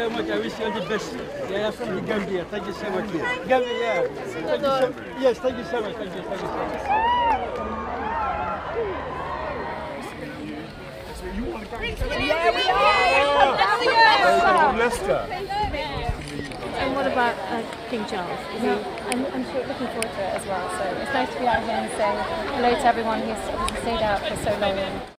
so much. I wish you all the best. Yeah, I'm from the Gambia. Thank you so much. Gambia, yeah. Thank you so, yes, thank you so much. Thank you so much. Yeah, we are! Leicester. And what about King Charles? I'm sure looking forward to it as well. So it's nice to be out here and say hello to everyone who's obviously stayed out for so long.